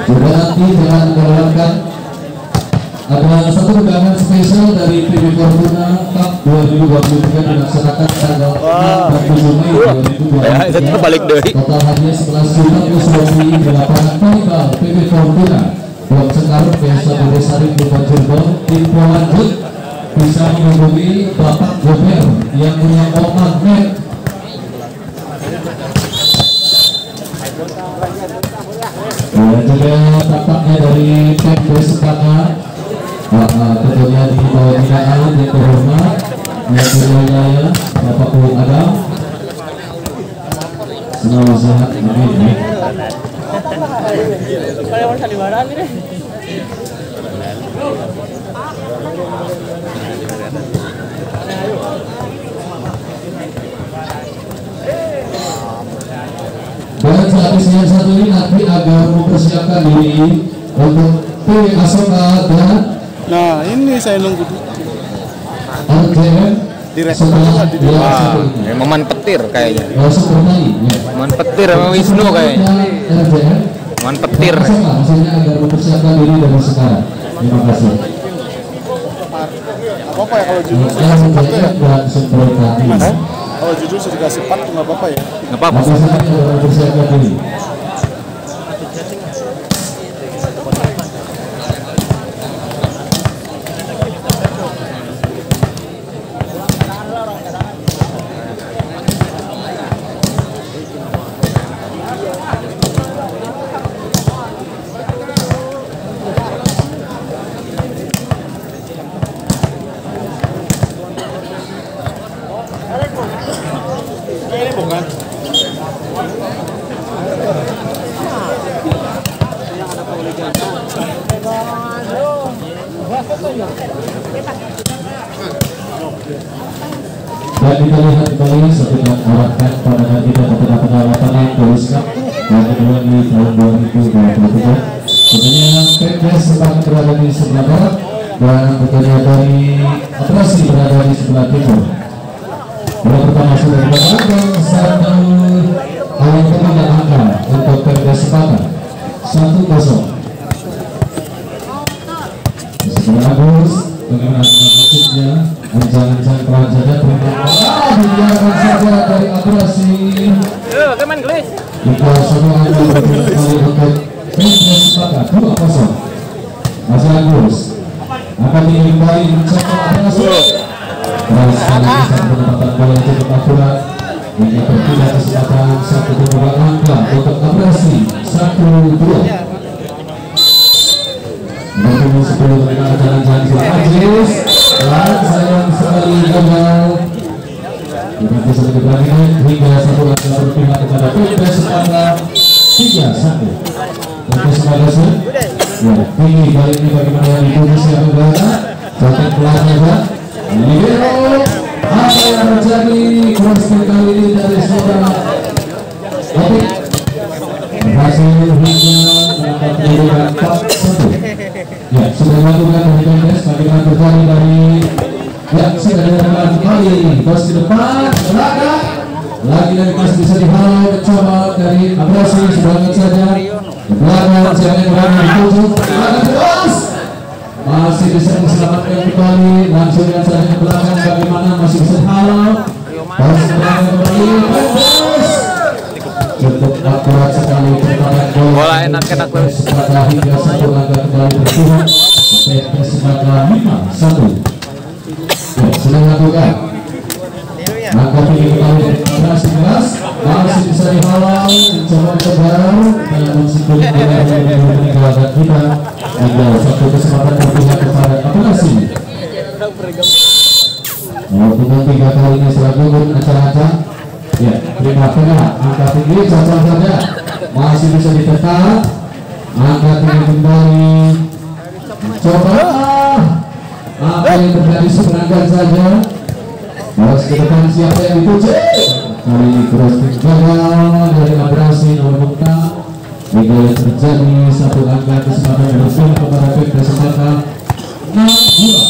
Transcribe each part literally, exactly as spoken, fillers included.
Juga nanti jangan melewatkan ada satu undangan spesial dari P B Fortuna Cup dua ribu dua puluh tiga dilaksanakan tanggal enam dan tujuh Mei dua ribu dua puluh tiga. Balik deui. Total hadiah sebelas juta plus trofi di lapangan volleyball P B Fortuna. Blok Sekarut P S satu Desari Bupati Cirebon. Info lanjut bisa menghubungi Bapak Gober yang punya otak net. Dan juga tampaknya dari P B Sepaka. Tentunya di bawah binaan yang terhormat yang berwilayah Bapak Pul Adam. Selamat sehat, amin. Dan sehabisnya satu ini nanti agar mempersiapkan diri untuk P Asoka dan nah ini saya nunggu R J M direktur di Wah, Maman Petir kayaknya. Maman Petir sama Wisnu kayaknya. Maman Petir. Maksudnya agar mempersiapkan diri dari sekarang. Terima kasih. Apa apa ya kalau judul sudah dikasih part tuh ya? Mas, kalau judul sudah dikasih part tuh nggak apa-apa ya? Nggak apa-apa. Mempersiapkan diri. Ini bukan. Dan kita lihat kembali setelah arahkan pada kita kepada pengawasan yang tuliskan yang kedua di tahun dua ribu dua puluh tiga. Tentunya P P Sepang berada di sebelah barat dan tentunya dari operasi berada di sebelah timur. Bola pertama sudah diberikan satu awal kemudian angka untuk P P Sepang satu kosong. Sebelah Agus bagaimana maksudnya anjang-anjang pelajaran terima dibiarkan saja dari operasi kita semua akan berkali untuk P P Sepang dua kosong. Masih Agus akan diimbai mencoba operasi dan sekali bisa mendapatkan bola yang cukup akurat hingga berpindah kesempatan satu dua angka untuk operasi satu dua. Bertemu sepuluh dengan jalan-jalan di Ajis dan sayang sekali gagal. Kita bisa diberangkat hingga satu angka berpihak kepada P P Sepang tiga satu. P P Sepang ya tinggi kali ini bagaimana yang dituju siapa berada Jotek pelajar libero apa yang terjadi crossing kali ini dari saudara Opik berhasil hingga mendapat kedudukan empat satu. Ya sudah melakukan dari kontes bagaimana terjadi dari ya sudah dilakukan kembali bos di depan belakang lagi dari pas bisa dihalau mencoba dari abrasi sebanyak saja belakang jangan berani dituju belakang terus masih bisa diselamatkan kembali langsung saja ke belakang bagaimana masih bisa dihalau pas belakang kembali terus cukup akurat sekali pertandingan Bola enak-enak terus hingga satu angka kembali berkurang P P Sepang lima satu. Ya sudah lakukan angka tinggi kembali operasi keras masih bisa dihalau mencoba kebar namun sikul tidak meninggalkan kita hingga satu kesempatan berpihak kepada operasi pukul tiga kali ini selanjutnya acak-acak ya terima tengah angka tinggi cocok saja masih bisa ditekan angka tinggi kembali coba apa yang terjadi sebenarnya saja harus ke depan siapa yang dituju kali ini terus gagal dari operasi nomor enam hingga yang terjadi satu angka kesempatan berpihak kepada P P Sepang enam dua.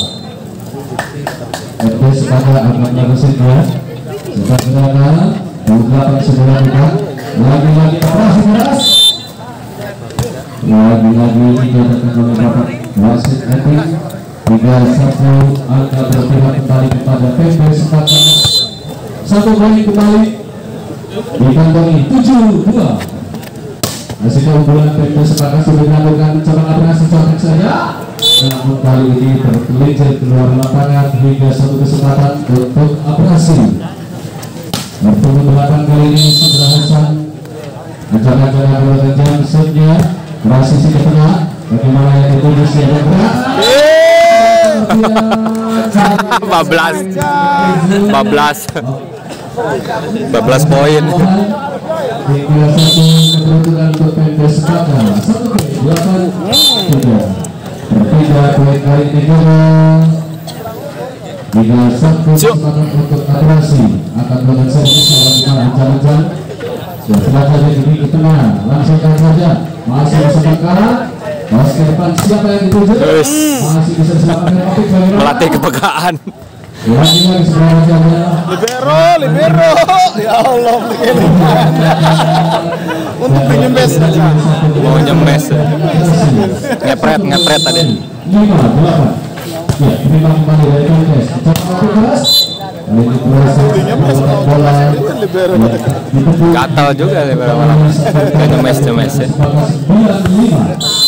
P P Sepang angkanya mesinnya sudah berada dua puluh delapan sembilan lagi-lagi operasi keras ya lagi-lagi dinyatakan oleh Bapak wasit etik tiga satu angka berpihak kembali kepada P P Sepakat. Satu poin kembali dikantongi tujuh dua. Hasil keunggulan P P Sepakat sudah dilakukan cabang abrasi cabang saja, namun kali ini tergelincir keluar lapangan hingga satu kesempatan untuk abrasi. Bertemu delapan kali ini Sandra Hasan menjaga-jaga bola tajam setnya transisi ke tengah, bagaimana yang dituju siapa berat bablas bablas bablas poin. tiga satu keberuntungan untuk P P Sepakat. Satu delapan tiga berbeda poin kali ini juga tiga satu kesempatan untuk abrasi akan melakukan servis melakukan jalan-jalan dan setelah jadi ke tengah langsungkan saja masih bersama kanan masih ke depan siapa yang dituju masih bisa diselamatkan Opik Melatih kepekaan. lagi-lagi sebelah wajahnya Libero, libero. Ya Allah, begini. Untuk penyembes saja. Mau nyembes. Ngepret, ngepret tadi. lima delapan ya terima kembali dari Kontes coba keras kali ini berhasil melakukan bola Libero. Gatal juga libero malah. Gak nyemes-nyemes ya. sembilan lima.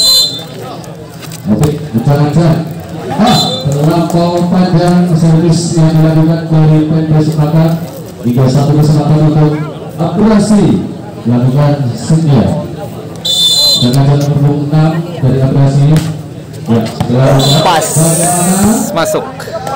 Oke, bicara-bicara ah, terlampau panjang servis yang dilakukan dari P P Sepakat. Tiga satu kesempatan untuk abrasi dilakukan Setia dengan jalan punggung enam dari abrasi ya, Pas masuk.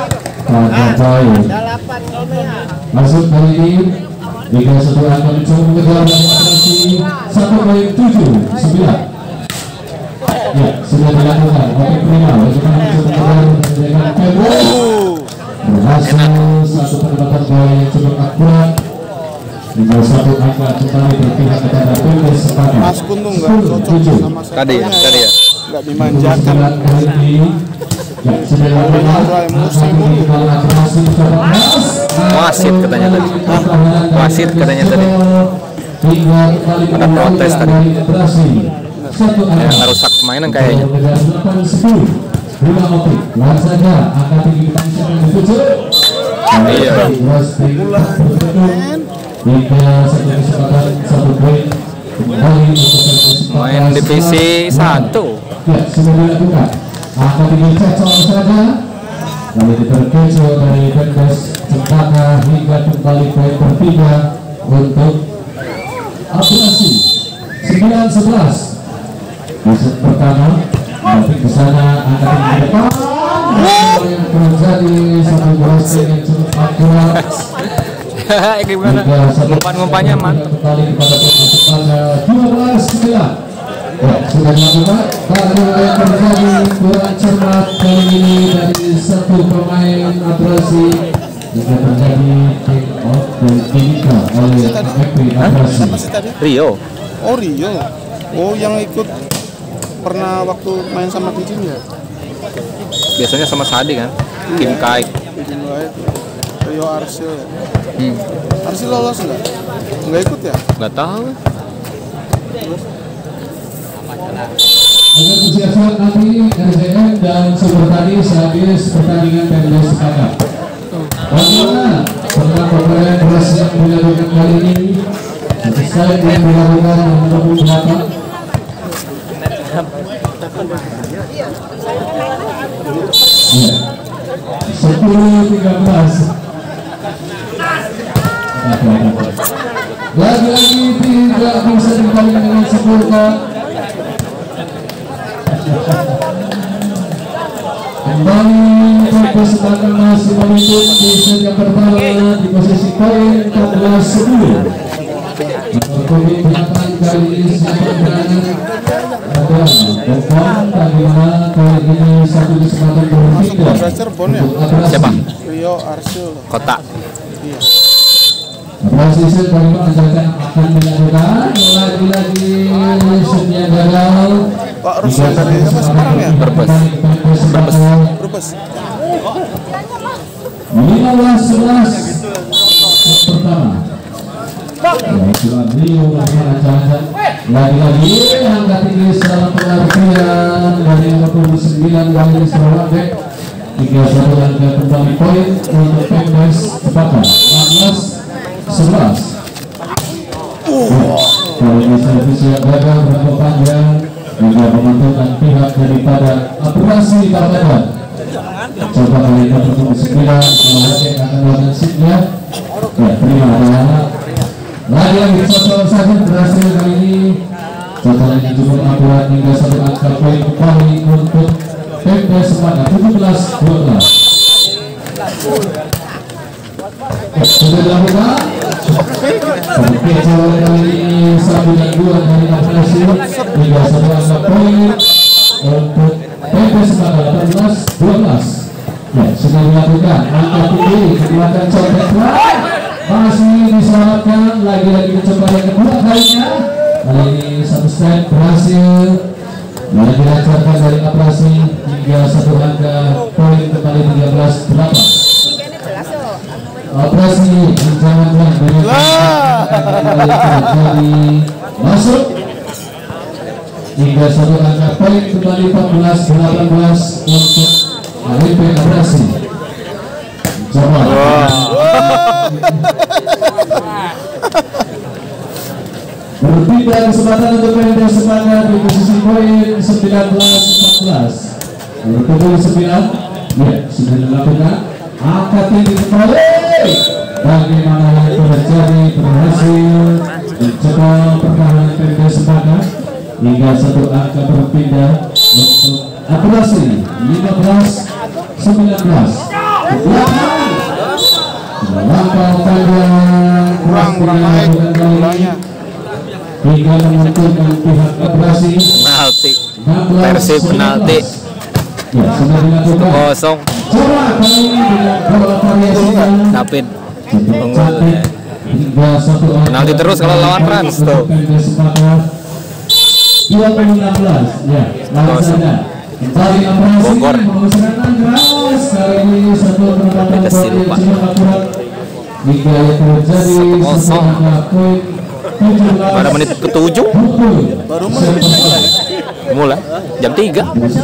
Masuk kali ini tiga satu akan mencoba mengejar abrasi satu poin tujuh sembilan. Ya, sudah dilakukan. Oke, prima. Bagaimana mencoba mengejar dengan Pedro? Berhasil satu penempatan bola yang cukup akurat. Tinggal satu angka kembali berpihak kepada P P Sepakat. Mas Kuntung nggak cocok sama saya. Tadi ya, tadi ya. Nggak dimanjakan. Kali ini ya, sudah dilakukan. Akan tinggal abrasi mencoba keras. Wasit katanya tadi. Wasit katanya tadi. Hingga kembali Ada protes tadi. abrasi. Satu Ya, angka. ngerusak permainan kayaknya. delapan sepuluh. Lima Opik. Lawan saja angka tinggi kita siapa yang dituju. Iya. Tiga satu kesempatan satu poin kembali untuk Persipura. Main divisi satu. Ya, sudah dilakukan. Angka tinggi cocok saja. Kali ini terkecoh dari Pendes Cempaka hingga kembali poin bertiga untuk abrasi sembilan sebelas. Di set pertama, tapi ke sana angka tinggi ke depan. Yang terjadi satu crossing yang cukup akurat. Gimana? Umpan-umpannya mantap. Kembali kepada Persipura dua belas sembilan. Ya, sudah dilakukan. Baru yang terjadi kurang cermat kali ini dari satu pemain abrasi jika terjadi take off dan dinikah oleh F P abrasi. Apa sih tadi? Rio. Oh Rio. Oh yang ikut pernah waktu main sama Didin ya? Biasanya sama Sadi kan. Kim Kaik. Didin White. Rio Arsil ya? Hmm. Arsil lolos nggak? Nggak ikut ya? Nggak tahu. Agar persiapan nanti R J M dan Super Tadi sehabis pertandingan Pendes Sepakat. Bagaimana tentang pemberian beras yang dilakukan kali ini? Selesai yang dilakukan nomor delapan. Ya, sepuluh tiga belas. Lagi-lagi tidak bisa dikali dengan sempurna. Kembali Persipura masih memimpin di set yang pertama di posisi poin empat belas sepuluh. Poin delapan kali ini siapa berani ada Bokong bagaimana kali ini satu kesempatan bertiga. Siapa? Rio Arsil. Kota. Iya. Operasi set bagaimana akan dilakukan lagi-lagi setnya gagal. Pak Ruslan dari apa sekarang ya? Berbes. Berbes. Berbes. lima belas sebelas pertama. Lagi-lagi angka tinggi setelah pengertian dari lima puluh sembilan dari Sarawak. Tiga satu angka kembali poin untuk Pemdes Cepaka enam belas sebelas. Kali ini servis yang gagal berapa panjang juga menentukan pihak daripada operasi Parmedan. Coba kali ini untuk sembilan kalau Aceh akan melakukan sipnya. Ya, terima kasih. Lagi-lagi satu saja berhasil kali ini. Total yang cukup akurat hingga satu angka poin kembali untuk Pemdes Cepaka tujuh belas dua belas. Sudah dilakukan. Oke, coba kali ini satu dan dua dari operasi hingga satu angka poin untuk Pemdes Cepaka delapan belas dua belas. Ya, sudah dilakukan. Angka tinggi dilakukan contek masih diselamatkan. Lagi-lagi mencoba yang kedua kalinya. Kali ini satu step berhasil. Mulai dilancarkan dari operasi hingga satu angka poin kembali tiga belas delapan. Operasi ancaman dari masuk hingga satu angka poin kembali empat belas delapan belas untuk A W P operasi. Coba. Berpindah kesempatan untuk Pemdes Cepaka di posisi poin sembilan belas empat belas. Bertemu sembilan. Ya, sudah dilakukan. Angka tinggi kembali. Bagaimana yang terjadi berhasil mencoba pertahanan Pemdes Cepaka hingga satu angka berpindah untuk operasi lima belas sembilan belas. Langkah panjang kurang-kurang lain hingga menentukan pihak operasi penalti. Persib penalti. Ya, sudah dilakukan. Kosong. Coba kali ini dengan bola variasinya. David Cantik hingga satu penalti terus kalau lawan Rans tuh. dua puluh enam belas. Ya, lawan saja. Kembali operasi Bogor. serangan keras. Kali ini satu penempatan bola yang cukup akurat hingga yang terjadi kosong. poin Pada menit ketujuh Baru mulai. mulai jam tiga.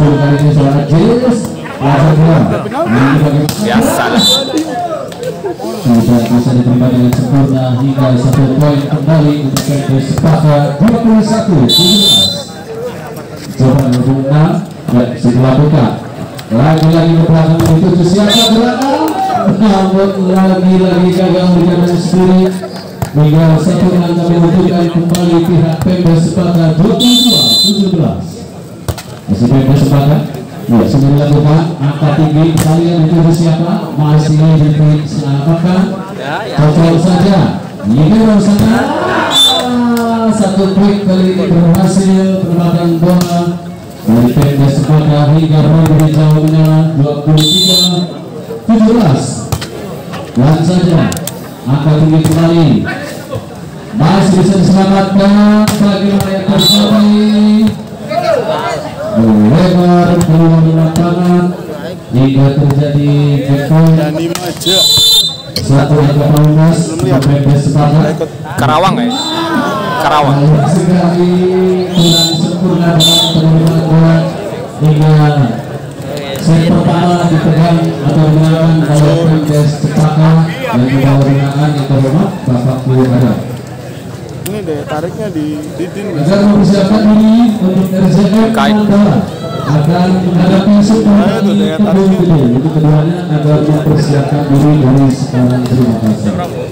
Biasa lah. Tidak bisa diterima dengan sempurna hingga satu poin kembali untuk Pemdes Cepaka dua puluh satu tujuh belas. Coba nomor enam dan dilakukan. Lagi-lagi ke belakang dituju siapa gerakan, namun lagi-lagi gagal dengan sendiri. Hingga satu angka menentukan kembali pihak Pemdes Cepaka dua puluh dua tujuh belas. Masih Pemdes Cepaka. Ya, sudah dilakukan. Angka tinggi kalian dituju siapa? Masih diselamatkan. Cocok saja. Ini sana. Satu klik kali ini berhasil penempatan bola dari Pemdes Cepaka hingga Robi jauh menyerang dua puluh tiga tujuh belas. Dan saja angka tinggi kembali masih bisa diselamatkan. Bagaimana yang terjadi? Lebar keluar lapangan hingga terjadi backpoint. Dani Maja. Satu angka bonus untuk Pemdes Cepaka. Karawang ya. Karawang. Sekali kurang sempurna dalam penerimaan bola hingga set pertama dipegang atau dilakukan oleh Pemdes Cepaka dan juga binaan yang terhormat Bapak Guru Ada. Ini daya tariknya di Didin. Agar mempersiapkan diri untuk R Z M Mandala akan menghadapi Super Kebun Gede. Untuk keduanya agar mempersiapkan diri dari sekarang. Terima kasih.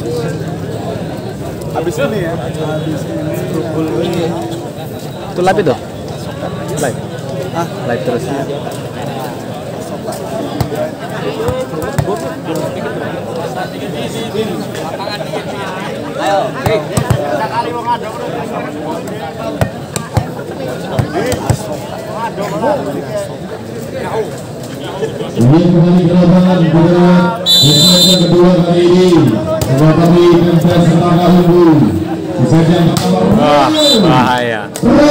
Habis ini ya, habis ini rukul ini. Itu live itu? Live? Ah, Live terus. Ayo, oke. Ini kembali ke lapangan buat yang kedua kali ini. Sebuah kami Pemdes Cepaka unggul. Sesi yang pertama. Wah, bahaya.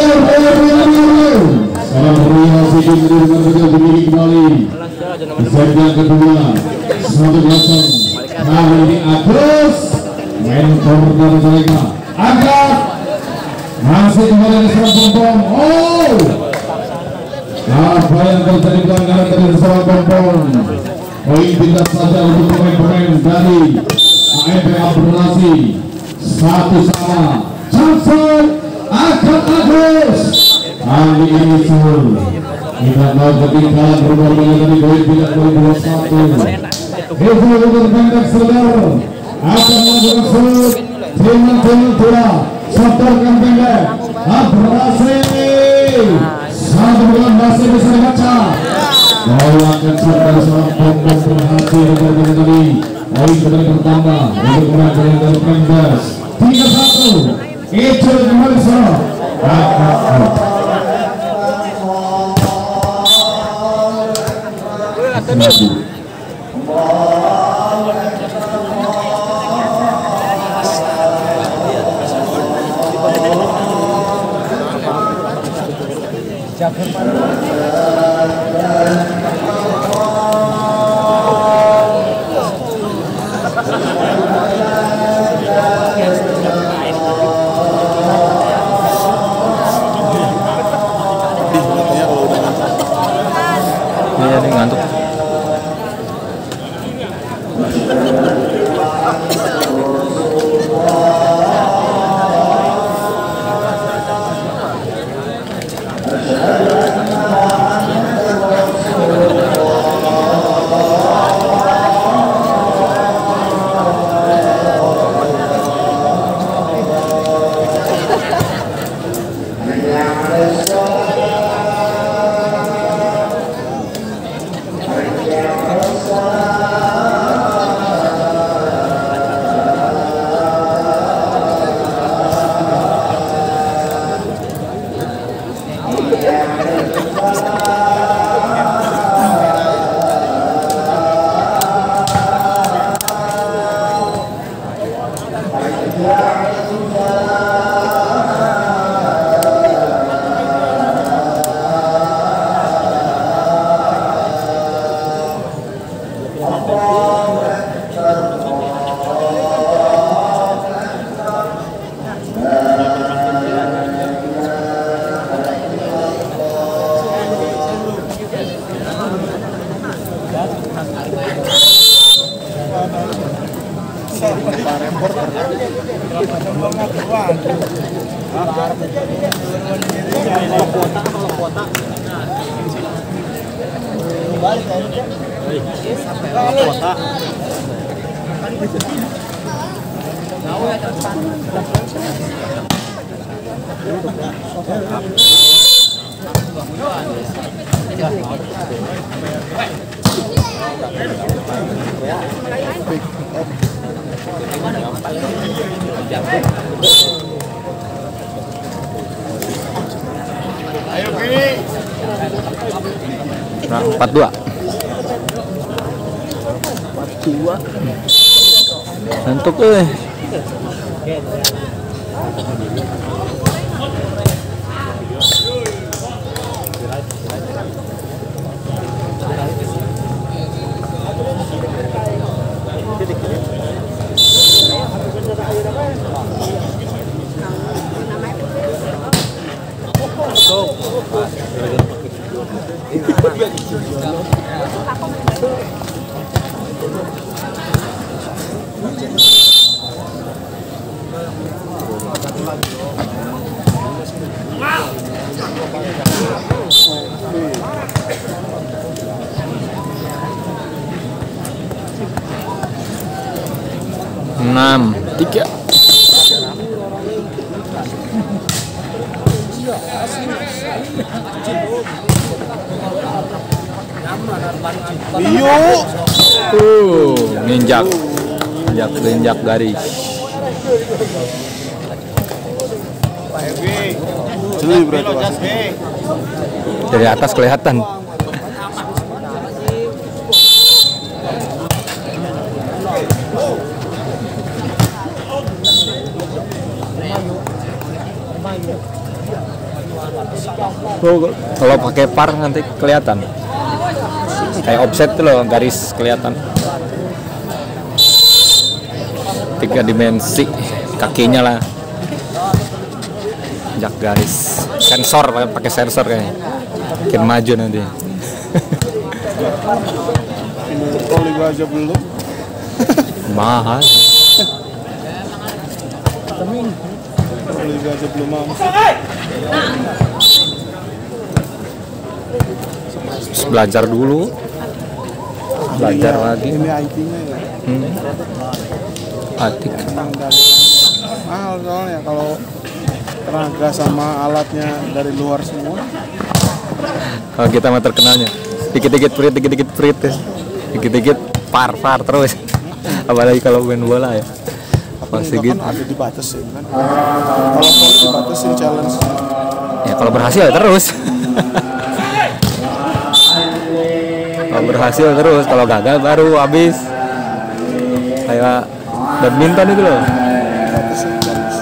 Salam Rio Sidin dengan betul dimiliki kembali. Sesi yang kedua satu kosong. Kali ini Agus main korban mereka agak masih kembali diserang Pompom. Oh, apa yang terjadi pelanggaran dari seorang Pompom? Poin tidak saja untuk pemain-pemain dari A M P Abdulasi. Satu sama Johnson akan Agus kali ini sur tidak mau ketinggalan bermain dari poin tidak boleh dua satu. Itu untuk pendek saudara akan melakukan shoot dengan bola setorkan pendek Abdulasi. Satu bulan masih bisa dibaca. Bola akan serta seorang Pompom berhasil dari tadi. Poin kembali pertama untuk pemain dari Pemdas tiga satu. Itu kembali serang. Iya, dia ngantuk. Nah, empat dua. empat dua. Ngantuk eh. Enam tiga. Iyo. Uh, ninjak, ninjak, ninjak garis. Jeli berarti. Dari atas kelihatan. Oh, kalau pakai par nanti kelihatan. Kayak offset tuh loh, garis kelihatan. tiga dimensi kakinya lah. Jak garis sensor, pakai sensor kayaknya. Makin maju nanti. Kalau Liga aja belum. Mahal. Kalau Liga aja belum mampu. Belajar dulu. Belajar Ini lagi. Ini I T-nya ya. Hmm. Atik. Mahal soalnya kalau tenaga sama alatnya dari luar semua. Kalau kita mah terkenalnya dikit-dikit prit, dikit-dikit prit, ya. Dikit-dikit par par terus. Apalagi kalau main bola ya. Masih gitu. Kan ada dibatasin kan. Kalau poli dibatasin challenge. Ya kalau berhasil ya terus. Kalau berhasil terus, kalau gagal baru habis. Kayak badminton itu loh. Dibatasin challenge.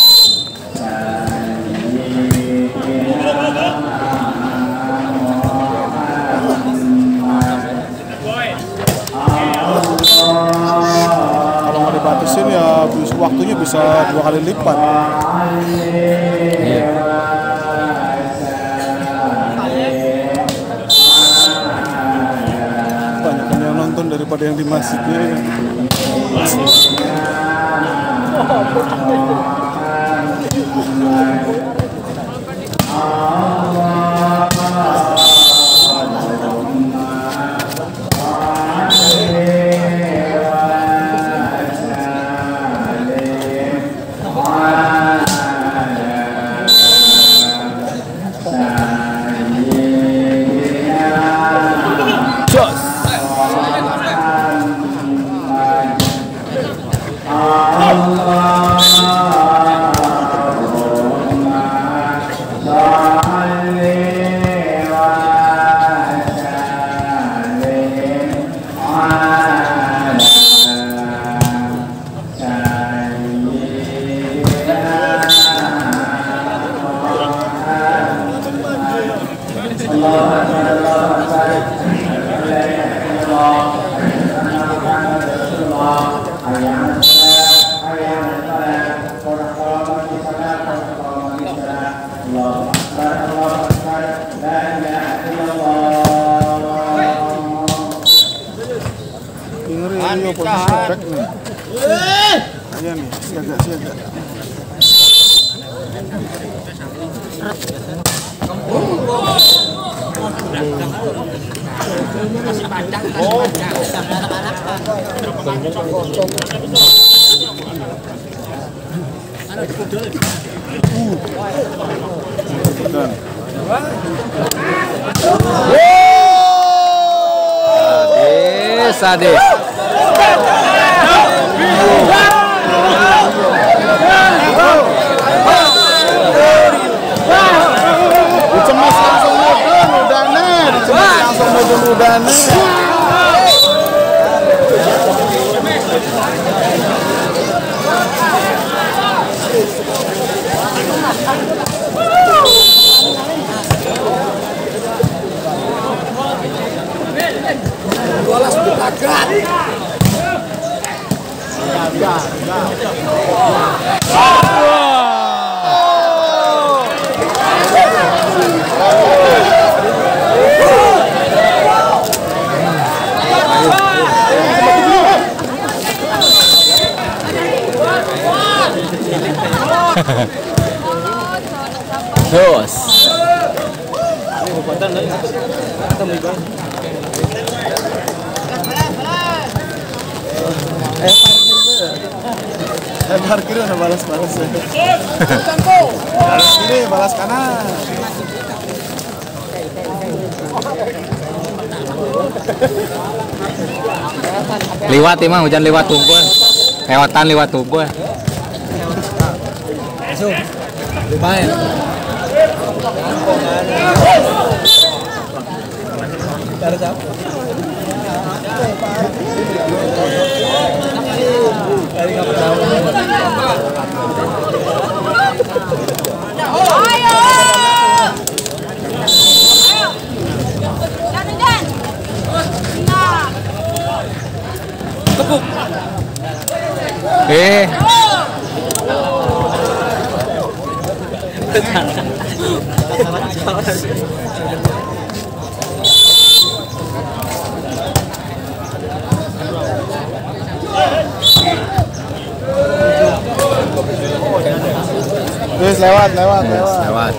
Kalau nggak dibatasin ya waktunya bisa dua kali lipat. Iya. Banyak yang nonton daripada yang di masjidnya. Ini posisi back nih. Ayo nih, siaga siaga. Sadis, sadis. Dicemas langsung modern udahnya, dicemas langsung modern udahnya. Bola sudah tagat. Terus. Eh, parkir udah balas-balas ya. Balas kiri, balas kanan. Liwat emang hujan lewat tumpul. Lewatan lewat tumpul. Langsung. Lumayan. Dari siapa? Dari kamu tahu. Ayo. Dan dan. Nah. Tepuk. Eh. Wis lewat, lewat, lewat. Lewat.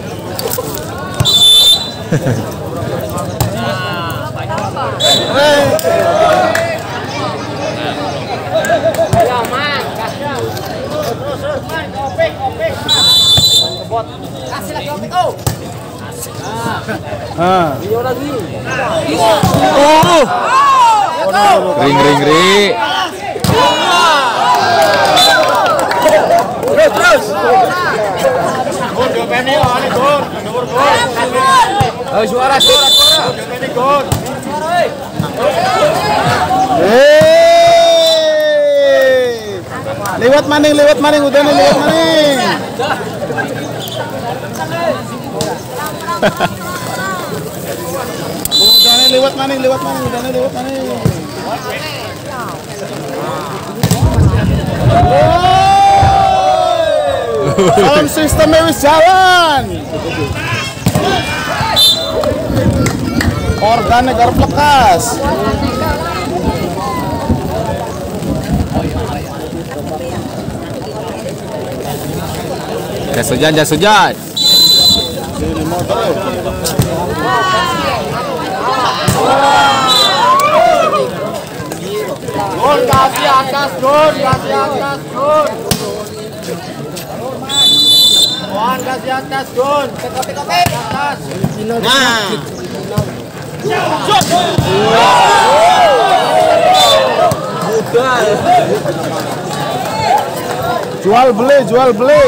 Kasih lagi opik, oh. Ah. Video lagi. Oh. Ring ring ring. Terus terus. Gun, dua penny oh, ini gun. Nomor gun. Oh, suara suara suara. Dua penny gun. Suara, eh. Hei. Lewat maning, lewat maning, udah nih lewat maning. Udah nih lewat maning, lewat maning, udah nih lewat maning. Sound sistemnya wis jalan. Organnya garap lekas. Jas hujan, jas hujan. Ini motor. Gun, kasih atas, Gun, kasih atas, Gun. Gun, kasih atas, Gun. Kopi, kopi, atas. Nah. Jual beli, jual beli.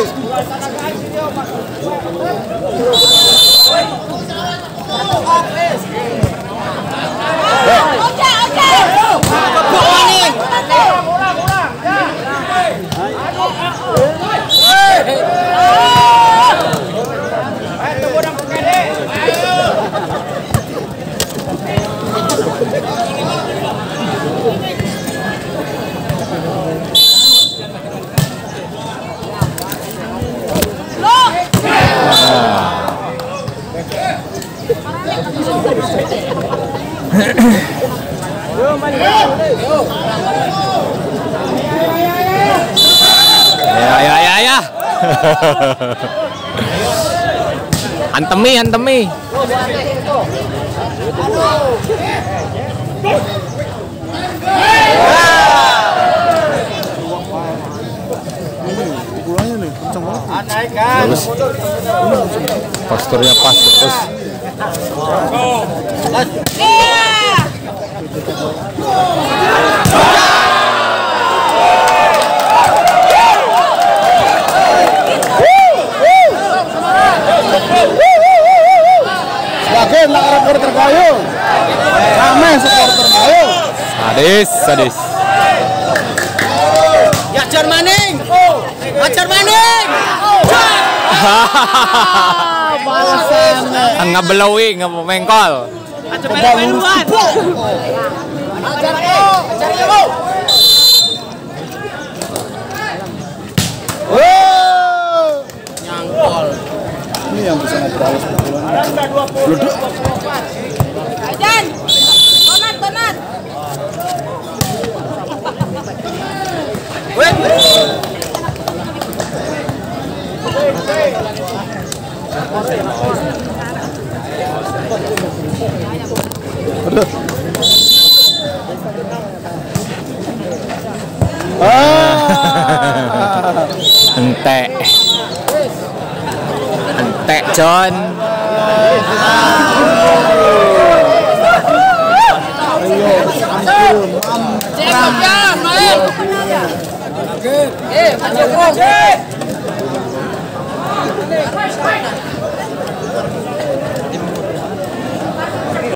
Ya ya ya ya. Antemi, antemi. Pulangnya nih, kencang banget. Naikkan. Terus posturnya pas terus. Yakin nak reporter kayu. Rame supporter kayu. Sadis, sadis. Ya ajar maning. Ajar maning. Nggak belawi, nggak mengkol. Coba lurus. Ajar yo, ajar yo. Nyangkol. Ini yang bisa naturalus pukulan. Leduk. Ajan, tonat, tonat. Aduh. Ah. Entek. Entek, John. Cekap ya, main. Eh, ajar kok.